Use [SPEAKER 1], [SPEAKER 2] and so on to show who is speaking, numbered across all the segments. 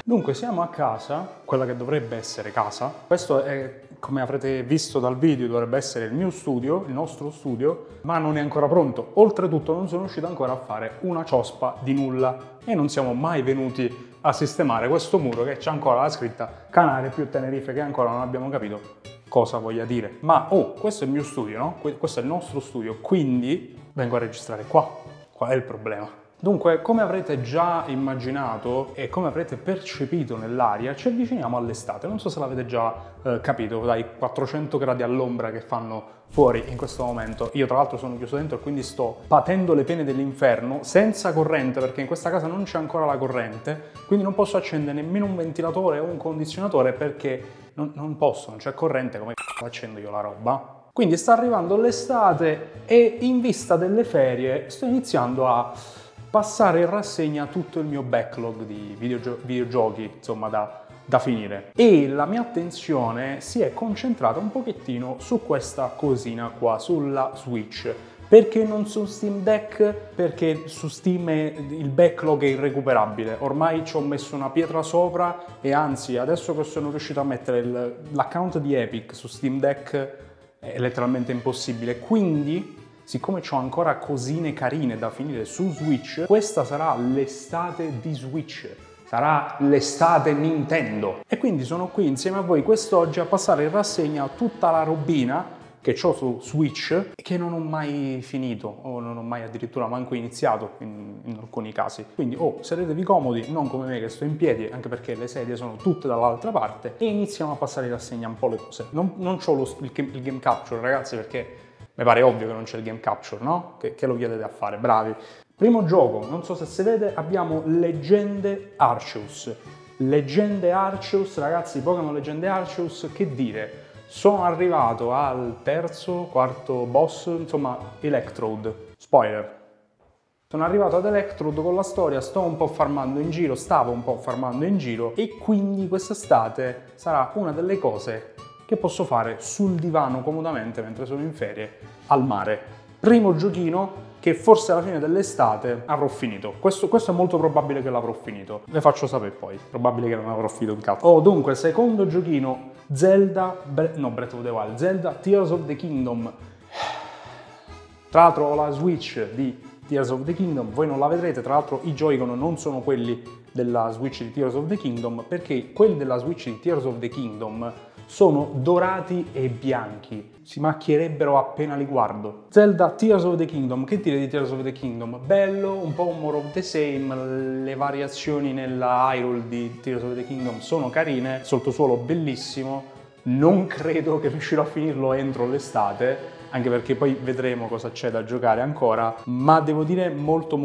[SPEAKER 1] Dunque siamo a casa, quella che dovrebbe essere casa. Questo è, come avrete visto dal video, dovrebbe essere il mio studio, il nostro studio, ma non è ancora pronto. Oltretutto non sono riuscito ancora a fare una ciospa di nulla e non siamo mai venuti a sistemare questo muro che c'è ancora la scritta Canale più Tenerife, che ancora non abbiamo capito cosa voglia dire. Ma questo è il mio studio, no? Questo è il nostro studio, quindi vengo a registrare qua. Qual è il problema? Dunque, come avrete già immaginato e come avrete percepito nell'aria, ci avviciniamo all'estate. Non so se l'avete già capito dai 400 gradi all'ombra che fanno fuori in questo momento. Io tra l'altro sono chiuso dentro e quindi sto patendo le pene dell'inferno senza corrente, perché in questa casa non c'è ancora la corrente, quindi non posso accendere nemmeno un ventilatore o un condizionatore perché non posso, non c'è corrente, come accendo io la roba? Quindi sta arrivando l'estate e in vista delle ferie sto iniziando a passare in rassegna tutto il mio backlog di videogiochi, insomma, da finire. E la mia attenzione si è concentrata un pochettino su questa cosina qua, sulla Switch. Perché non su Steam Deck? Perché su Steam il backlog è irrecuperabile. Ormai ci ho messo una pietra sopra e anzi, adesso che sono riuscito a mettere l'account di Epic su Steam Deck è letteralmente impossibile. Quindi, siccome ho ancora cosine carine da finire su Switch, questa sarà l'estate di Switch, sarà l'estate Nintendo. E quindi sono qui insieme a voi quest'oggi a passare in rassegna tutta la robina che ho su Switch e che non ho mai finito o non ho mai addirittura manco iniziato in alcuni casi. Quindi sedetevi comodi, non come me che sto in piedi, anche perché le sedie sono tutte dall'altra parte, e iniziamo a passare in rassegna un po' le cose. Non ho il game capture, ragazzi, perché mi pare ovvio che non c'è il game capture, no? Che lo chiedete a fare, bravi. Primo gioco, non so se si vede, abbiamo Leggende Arceus. Leggende Arceus, ragazzi, Pokémon Leggende Arceus, che dire? Sono arrivato al quarto boss, insomma, Electrode. Spoiler. Sono arrivato ad Electrode con la storia, stavo un po' farmando in giro e quindi quest'estate sarà una delle cose che posso fare sul divano comodamente mentre sono in ferie al mare. Primo giochino che forse alla fine dell'estate avrò finito. Questo è molto probabile che l'avrò finito. Le faccio sapere poi. Probabile che non avrò finito un cazzo. Dunque, secondo giochino, Breath of the Wild. Zelda Tears of the Kingdom. Tra l'altro ho la Switch di Tears of the Kingdom. Voi non la vedrete. Tra l'altro i Joy-Con non sono quelli della Switch di Tears of the Kingdom, perché quelli della Switch di Tears of the Kingdom sono dorati e bianchi, si macchierebbero appena li guardo. Zelda Tears of the Kingdom, che dire di Tears of the Kingdom? Bello, un po' more of the same, le variazioni nella Hyrule di Tears of the Kingdom sono carine, sottosuolo bellissimo, non credo che riuscirò a finirlo entro l'estate, anche perché poi vedremo cosa c'è da giocare ancora, ma devo dire molto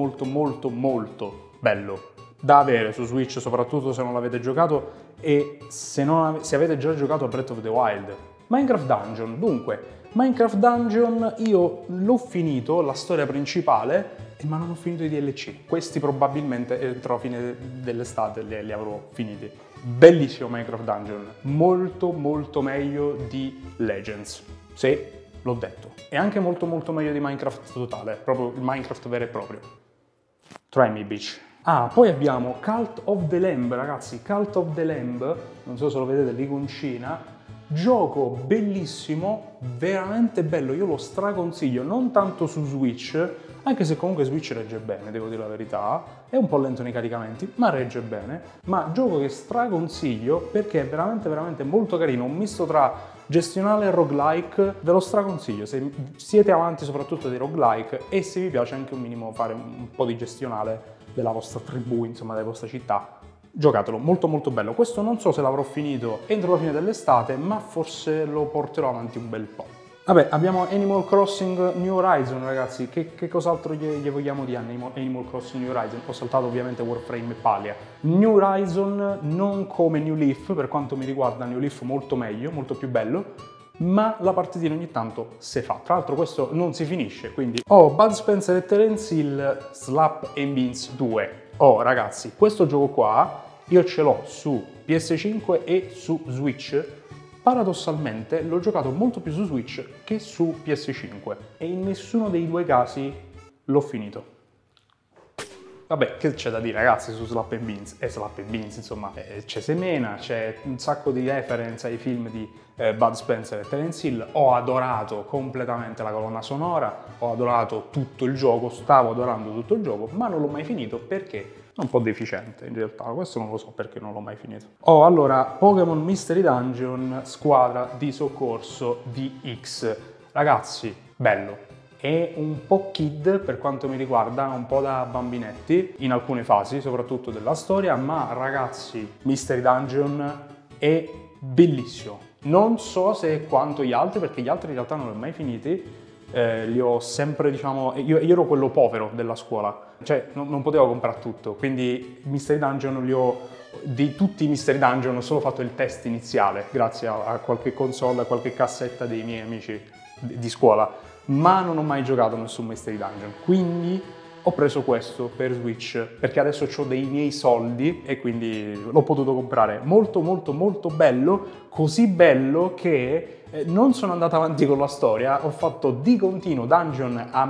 [SPEAKER 1] bello da avere su Switch, soprattutto se non l'avete giocato e se avete già giocato a Breath of the Wild. Minecraft Dungeon, dunque, Minecraft Dungeon io l'ho finito, la storia principale, ma non ho finito i DLC. Questi probabilmente entro la fine dell'estate li avrò finiti. Bellissimo Minecraft Dungeon, molto meglio di Legends, sì, l'ho detto. E anche molto meglio di Minecraft totale, proprio il Minecraft vero e proprio. Try me, bitch. Poi abbiamo Cult of the Lamb, ragazzi, Cult of the Lamb, non so se lo vedete, l'iconcina, gioco bellissimo, veramente bello, io lo straconsiglio, non tanto su Switch, anche se comunque Switch regge bene, devo dire la verità, è un po' lento nei caricamenti, ma regge bene, ma gioco che straconsiglio perché è veramente molto carino, un misto tra gestionale e roguelike, ve lo straconsiglio se siete amanti soprattutto dei roguelike e se vi piace anche un minimo fare un po' di gestionale della vostra tribù, insomma della vostra città. Giocatelo, molto bello. Questo non so se l'avrò finito entro la fine dell'estate, ma forse lo porterò avanti un bel po'. Vabbè, abbiamo Animal Crossing New Horizon, ragazzi. Che cos'altro gli vogliamo di Animal Crossing New Horizon? Ho saltato ovviamente Warframe e Palia. New Horizon non come New Leaf, per quanto mi riguarda New Leaf molto meglio, molto più bello, ma la partitina ogni tanto si fa. Tra l'altro questo non si finisce, quindi... Bud Spencer e Terence Hill Slap and Beans 2. Ragazzi, questo gioco qua io ce l'ho su PS5 e su Switch. Paradossalmente l'ho giocato molto più su Switch che su PS5 e in nessuno dei due casi l'ho finito. Vabbè, che c'è da dire ragazzi su Slap and Beans? Slap and Beans, insomma, c'è semena, c'è un sacco di reference ai film di Bud Spencer e Terence Hill. Ho adorato completamente la colonna sonora, ho adorato tutto il gioco, stavo adorando tutto il gioco, ma non l'ho mai finito perché è un po' deficiente in realtà, questo non lo so perché non l'ho mai finito. Allora, Pokémon Mystery Dungeon, squadra di soccorso DX. Ragazzi, bello. È un po' kid per quanto mi riguarda, un po' da bambinetti in alcune fasi, soprattutto della storia, ma ragazzi, Mystery Dungeon è bellissimo. Non so se è quanto gli altri, perché gli altri in realtà non li ho mai finiti, li ho sempre, diciamo, io ero quello povero della scuola, cioè non potevo comprare tutto, quindi Mystery Dungeon di tutti i Mystery Dungeon ho solo fatto il test iniziale, grazie a qualche console, a qualche cassetta dei miei amici di scuola, ma non ho mai giocato nessun Mystery Dungeon, quindi ho preso questo per Switch perché adesso ho dei miei soldi e quindi l'ho potuto comprare. Molto molto molto bello, così bello che non sono andato avanti con la storia, ho fatto di continuo dungeon a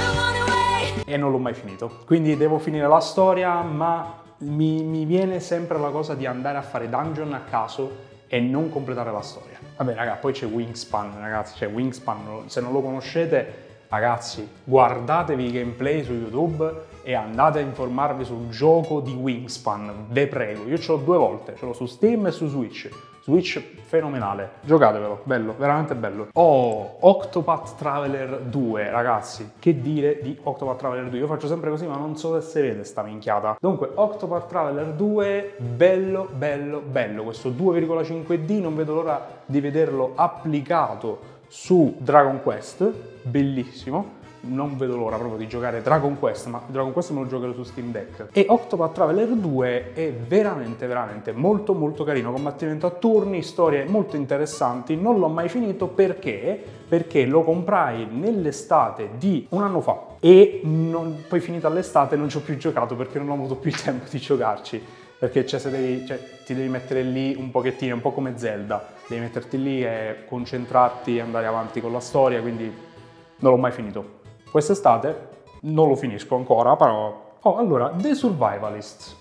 [SPEAKER 1] e non l'ho mai finito, quindi devo finire la storia, ma mi viene sempre la cosa di andare a fare dungeon a caso e non completare la storia. Vabbè raga, poi c'è Wingspan, ragazzi, c'è Wingspan, se non lo conoscete, ragazzi, guardatevi i gameplay su YouTube e andate a informarvi sul gioco di Wingspan, ve prego. Io ce l'ho 2 volte, ce l'ho su Steam e su Switch. Switch fenomenale, giocatevelo, bello, veramente bello. Octopath Traveler 2, ragazzi, che dire di Octopath Traveler 2? Io faccio sempre così, ma non so se si vede sta minchiata. Dunque, Octopath Traveler 2, bello, bello, bello. Questo 2,5D, non vedo l'ora di vederlo applicato su Dragon Quest, bellissimo. Non vedo l'ora proprio di giocare Dragon Quest, ma Dragon Quest me lo giocherò su Steam Deck. E Octopath Traveler 2 è veramente, veramente molto molto carino, combattimento a turni, storie molto interessanti. Non l'ho mai finito perché lo comprai nell'estate di un anno fa e poi finita l'estate non ci ho più giocato perché non ho avuto più il tempo di giocarci. Perché ti devi mettere lì un pochettino, un po' come Zelda, devi metterti lì e concentrarti e andare avanti con la storia, quindi non l'ho mai finito. Quest'estate non lo finisco ancora, però... allora, The Survivalists,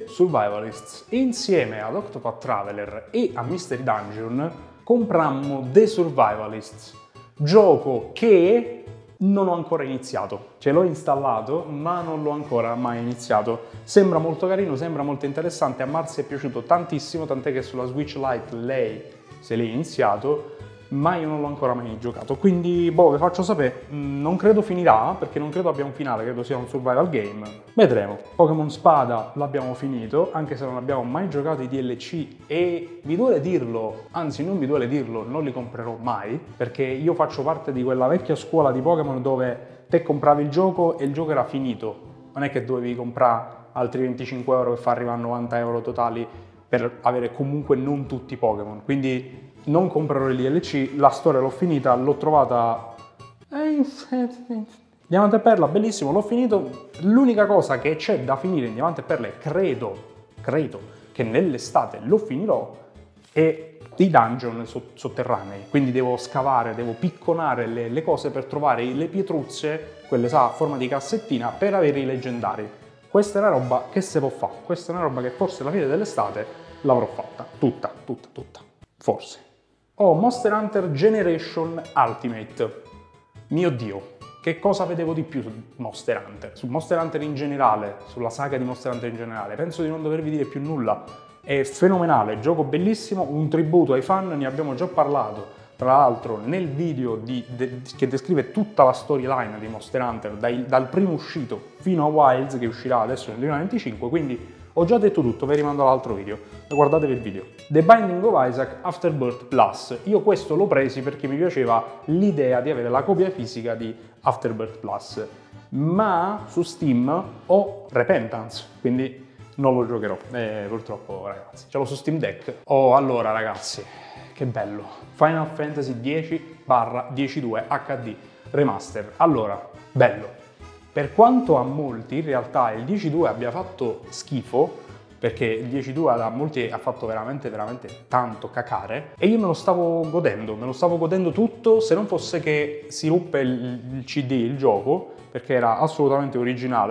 [SPEAKER 1] insieme ad Octopath Traveler e a Mystery Dungeon, comprammo The Survivalists, gioco che non ho ancora iniziato. Ce l'ho installato, ma non l'ho ancora mai iniziato. Sembra molto carino, sembra molto interessante, a Marzi è piaciuto tantissimo, tant'è che sulla Switch Lite lei se l'è iniziato, ma io non l'ho ancora mai giocato, quindi vi faccio sapere. Non credo finirà, perché non credo abbia un finale, credo sia un survival game. Vedremo. Pokémon Spada l'abbiamo finito, anche se non abbiamo mai giocato i DLC e mi duole dirlo, anzi non mi duole dirlo, non li comprerò mai, perché io faccio parte di quella vecchia scuola di Pokémon dove te compravi il gioco e il gioco era finito. Non è che dovevi comprare altri 25 euro che fa arrivare a 90 euro totali per avere comunque non tutti i Pokémon, quindi non comprerò il DLC, la storia l'ho finita, l'ho trovata... Diamante e Perla, bellissimo, l'ho finito. L'unica cosa che c'è da finire in Diamante e Perla, credo che nell'estate lo finirò, è i dungeon sotterranei. Quindi devo scavare, devo picconare le cose per trovare le pietruzze, quelle a forma di cassettina, per avere i leggendari. Questa è una roba che si può fare, questa è una roba che forse alla fine dell'estate l'avrò fatta, tutta, forse. Monster Hunter Generation Ultimate. Mio Dio, che cosa vedevo di più su Monster Hunter? Su Monster Hunter in generale, sulla saga di Monster Hunter in generale. Penso di non dovervi dire più nulla. È fenomenale, gioco bellissimo, un tributo ai fan, ne abbiamo già parlato. Tra l'altro nel video che descrive tutta la storyline di Monster Hunter, dal primo uscito fino a Wilds, che uscirà adesso nel 2025, quindi ho già detto tutto, vi rimando all'altro video, guardatevi il video. The Binding of Isaac Afterbirth Plus. Io questo l'ho presi perché mi piaceva l'idea di avere la copia fisica di Afterbirth Plus, ma su Steam ho Repentance, quindi non lo giocherò, purtroppo ragazzi. Ce l'ho su Steam Deck. Allora ragazzi, che bello. Final Fantasy X/10-2 HD Remaster. Allora, bello. Per quanto a molti in realtà il 10.2 abbia fatto schifo, perché il 10.2 a molti ha fatto veramente tanto cacare, e io me lo stavo godendo tutto, se non fosse che si ruppe il CD, il gioco, perché era assolutamente originale,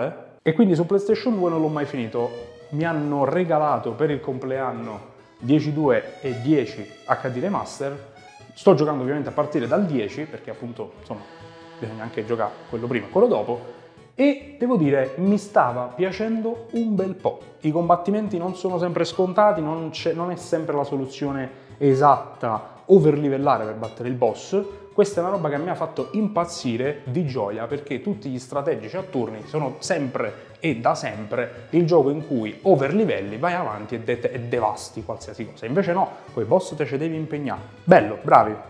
[SPEAKER 1] E quindi su PlayStation 2 non l'ho mai finito. Mi hanno regalato per il compleanno 10.2 e 10 HD Remaster. Sto giocando ovviamente a partire dal 10, perché appunto, insomma, bisogna anche giocare quello prima e quello dopo. E devo dire, mi stava piacendo un bel po'. I combattimenti non sono sempre scontati, non è sempre la soluzione esatta overlivellare per battere il boss. Questa è una roba che mi ha fatto impazzire di gioia, perché tutti gli strategici a turni sono sempre e da sempre il gioco in cui overlivelli, vai avanti e devasti qualsiasi cosa. Invece no, quei boss te ci devi impegnare. Bello,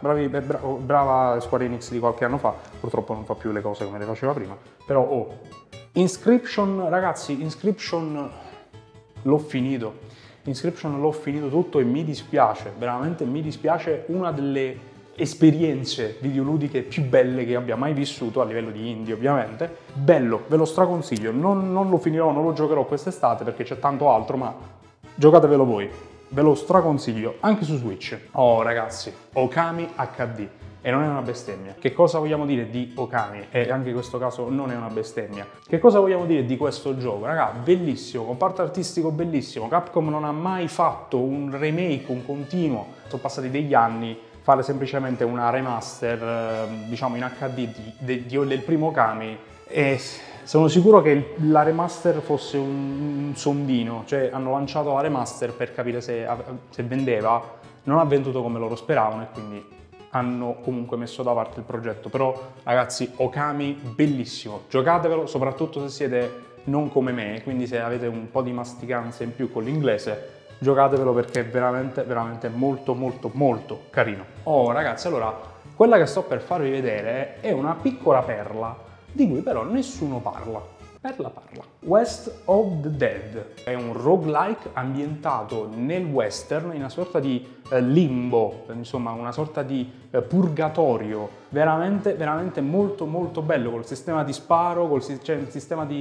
[SPEAKER 1] brava Square Enix di qualche anno fa, purtroppo non fa più le cose come le faceva prima, però Inscription, ragazzi, Inscription l'ho finito. Inscription l'ho finito tutto e mi dispiace, veramente mi dispiace, una delle esperienze videoludiche più belle che abbia mai vissuto, a livello di indie ovviamente. Bello, ve lo straconsiglio, non lo finirò, non lo giocherò quest'estate perché c'è tanto altro, ma giocatevelo voi, ve lo straconsiglio, anche su Switch. Oh ragazzi, Okami HD. E non è una bestemmia. Che cosa vogliamo dire di Okami? E anche in questo caso non è una bestemmia. Che cosa vogliamo dire di questo gioco? Raga, bellissimo, comparto artistico bellissimo. Capcom non ha mai fatto un remake, un continuo. Sono passati degli anni, fare semplicemente una remaster, diciamo in HD del primo Okami. E sono sicuro che la remaster fosse un sondino. Cioè hanno lanciato la remaster per capire se vendeva. Non ha venduto come loro speravano e quindi hanno comunque messo da parte il progetto. Però ragazzi, Okami bellissimo, giocatevelo soprattutto se siete non come me, quindi se avete un po' di masticanza in più con l'inglese, giocatevelo perché è veramente veramente molto molto molto carino. Oh ragazzi, allora quella che sto per farvi vedere è una piccola perla di cui però nessuno parla. Parla. West of the Dead è un roguelike ambientato nel western, in una sorta di limbo, insomma una sorta di purgatorio, veramente veramente molto molto bello, col sistema di sparo, cioè il sistema di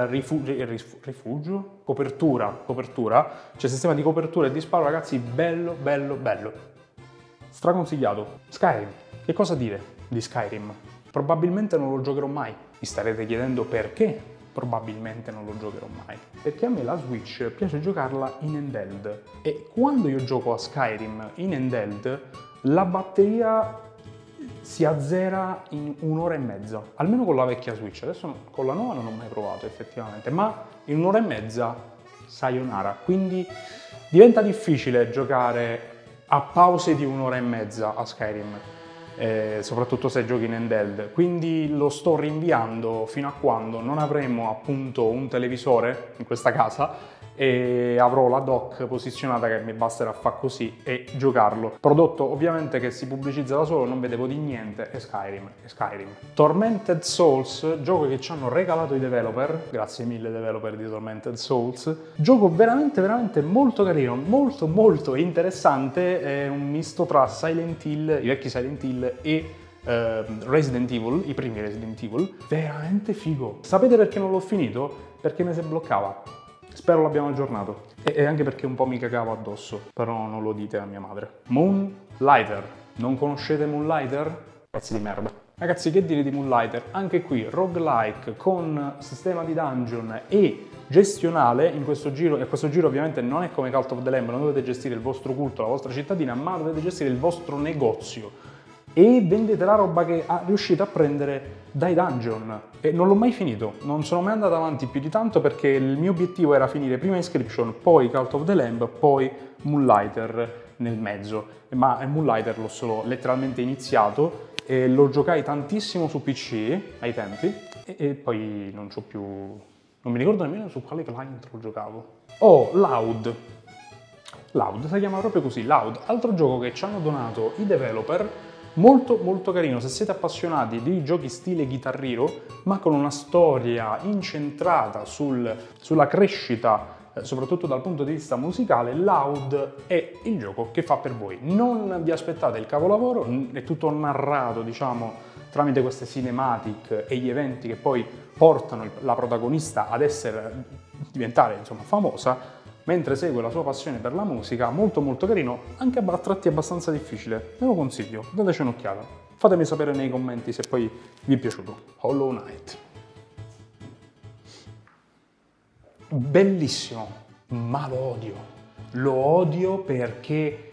[SPEAKER 1] rifugio? Copertura, c'è il sistema di copertura e di sparo, ragazzi, bello. Straconsigliato. Skyrim, che cosa dire di Skyrim? Probabilmente non lo giocherò mai. Mi starete chiedendo perché? Probabilmente non lo giocherò mai, perché a me la Switch piace giocarla in handheld e quando io gioco a Skyrim in handheld la batteria si azzera in un'ora e mezza, almeno con la vecchia Switch. Adesso con la nuova non ho mai provato effettivamente, ma in un'ora e mezza sayonara, quindi diventa difficile giocare a pause di un'ora e mezza a Skyrim. Soprattutto se giochi in handheld, quindi lo sto rinviando fino a quando non avremo appunto un televisore in questa casa e avrò la dock posizionata che mi basterà fare così e giocarlo. Prodotto ovviamente che si pubblicizza da solo, non vedevo di niente, è Skyrim. Tormented Souls, gioco che ci hanno regalato i developer, grazie mille developer di Tormented Souls, gioco veramente veramente molto carino, molto interessante, è un misto tra Silent Hill, i vecchi Silent Hill e Resident Evil, i primi Resident Evil, veramente figo. Sapete perché non l'ho finito? Perché mi si bloccava. Spero l'abbiamo aggiornato. E anche perché un po' mi cagavo addosso, però non lo dite a mia madre. Moonlighter. Non conoscete Moonlighter? Pezzi di merda. Ragazzi, che dire di Moonlighter? Anche qui roguelike con sistema di dungeon e gestionale in questo giro, e questo giro ovviamente non è come Cult of the Lamb, non dovete gestire il vostro culto, la vostra cittadina, ma dovete gestire il vostro negozio e vendete la roba che riuscite a prendere dai dungeon. E non l'ho mai finito, non sono mai andato avanti più di tanto perché il mio obiettivo era finire prima Inscription, poi Cult of the Lamb, poi Moonlighter nel mezzo. Ma Moonlighter l'ho solo letteralmente iniziato e lo giocai tantissimo su PC ai tempi e poi non c'ho più... non mi ricordo nemmeno su quale client lo giocavo. Oh, Loud, si chiama proprio così, Loud, altro gioco che ci hanno donato i developer, molto carino se siete appassionati di giochi stile Guitar Hero, ma con una storia incentrata sulla crescita, soprattutto dal punto di vista musicale. Loud è il gioco che fa per voi. Non vi aspettate il capolavoro, è tutto narrato, diciamo, tramite queste cinematic e gli eventi che poi portano la protagonista ad diventare, insomma, famosa, mentre segue la sua passione per la musica. Molto carino, anche a tratti abbastanza difficile. Ve lo consiglio, dateci un'occhiata. Fatemi sapere nei commenti se poi vi è piaciuto. Hollow Knight. bellissimo, ma lo odio perché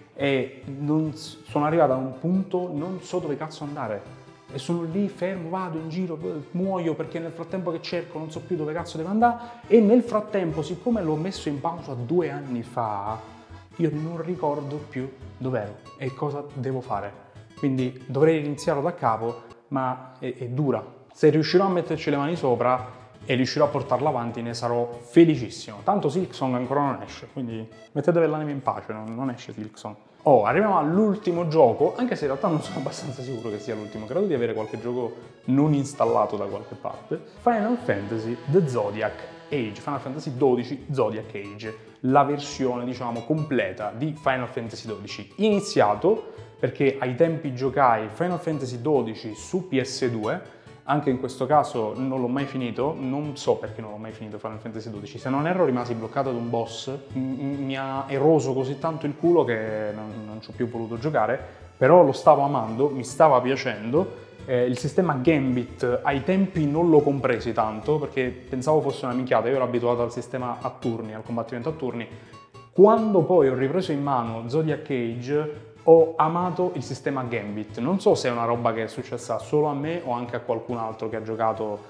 [SPEAKER 1] sono arrivato a un punto, non so dove cazzo andare. E sono lì fermo, vado in giro, muoio perché nel frattempo che cerco non so più dove cazzo devo andare, e nel frattempo, siccome l'ho messo in pausa 2 anni fa, io non ricordo più dov'ero e cosa devo fare. Quindi dovrei iniziarlo da capo, ma è dura. Se riuscirò a metterci le mani sopra e riuscirò a portarla avanti, ne sarò felicissimo. Tanto Silksong ancora non esce, quindi mettetevi l'anima in pace, non esce Silksong. Oh, arriviamo all'ultimo gioco, anche se in realtà non sono abbastanza sicuro che sia l'ultimo, credo di avere qualche gioco non installato da qualche parte. Final Fantasy The Zodiac Age, Final Fantasy XII Zodiac Age, la versione, diciamo, completa di Final Fantasy XII. Iniziato, perché ai tempi giocai Final Fantasy XII su PS2, anche in questo caso non l'ho mai finito, non so perché non l'ho mai finito Final Fantasy XII, se non erro rimasi bloccato ad un boss, mi ha eroso così tanto il culo che non ci ho più voluto giocare, però lo stavo amando, mi stava piacendo. Il sistema Gambit ai tempi non lo compresi tanto perché pensavo fosse una minchiata, io ero abituato al sistema a turni, al combattimento a turni. Quando poi ho ripreso in mano Zodiac Age ho amato il sistema Gambit. Non so se è una roba che è successa solo a me o anche a qualcun altro che ha giocato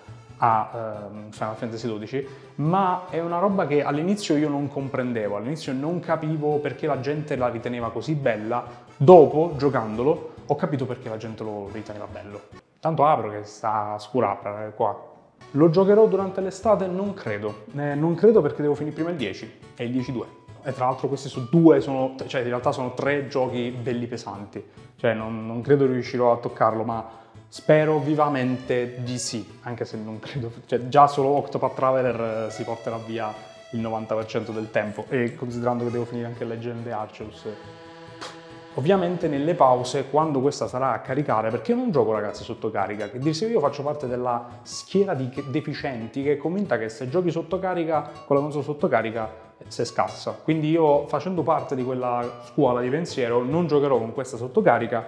[SPEAKER 1] a Final Fantasy XII, ma è una roba che all'inizio io non comprendevo, all'inizio non capivo perché la gente la riteneva così bella. Dopo, giocandolo, ho capito perché la gente lo riteneva bello. Tanto apro che sta scurapra qua. Lo giocherò durante l'estate? Non credo. Non credo perché devo finire prima il 10 e il 10-2. E tra l'altro questi sono cioè in realtà sono 3 giochi belli pesanti. Cioè non credo riuscirò a toccarlo, ma spero vivamente di sì, anche se non credo, cioè già solo Octopath Traveler si porterà via il 90% del tempo, e considerando che devo finire anche Legend Arceus. Ovviamente nelle pause, quando questa sarà a caricare, perché io non gioco ragazzi sotto carica, che dirsi io faccio parte della schiera di deficienti che è convinta che se giochi sotto carica, con la console sotto carica, si scassa. Quindi io, facendo parte di quella scuola di pensiero, non giocherò con questa sotto carica,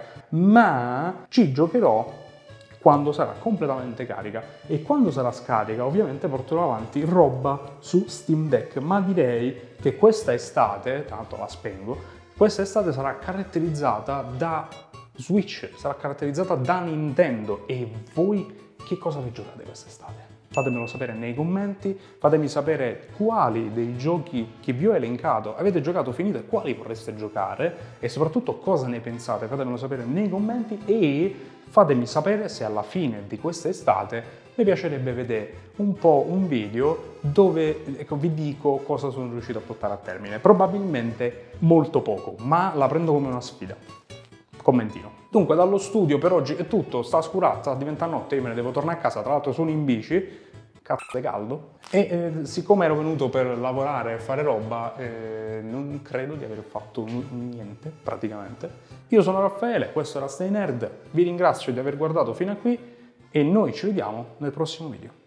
[SPEAKER 1] ma ci giocherò quando sarà completamente carica, e quando sarà scarica ovviamente porterò avanti roba su Steam Deck, ma direi che questa estate, tanto la spengo, questa estate sarà caratterizzata da Switch, sarà caratterizzata da Nintendo. E voi che cosa vi giocate quest'estate? Fatemelo sapere nei commenti, fatemi sapere quali dei giochi che vi ho elencato avete giocato, finito, e quali vorreste giocare, e soprattutto cosa ne pensate, fatemelo sapere nei commenti, e fatemi sapere se alla fine di quest'estate mi piacerebbe vedere un po' un video dove vi dico cosa sono riuscito a portare a termine. Probabilmente molto poco, ma la prendo come una sfida. Commentino. Dunque dallo studio per oggi è tutto, sta scurata, diventa notte, io me ne devo tornare a casa, tra l'altro sono in bici, cazzo è caldo, e siccome ero venuto per lavorare e fare roba, non credo di aver fatto niente praticamente. Io sono Raffaele, questo era Stay Nerd, vi ringrazio di aver guardato fino a qui e noi ci vediamo nel prossimo video.